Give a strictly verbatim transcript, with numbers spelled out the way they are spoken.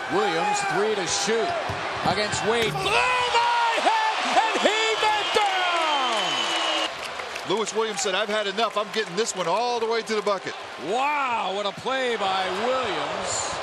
Williams, three to shoot against Wade. Oh, my head, and he went down! Lewis Williams said, I've had enough. I'm getting this one all the way to the bucket. Wow, what a play by Williams.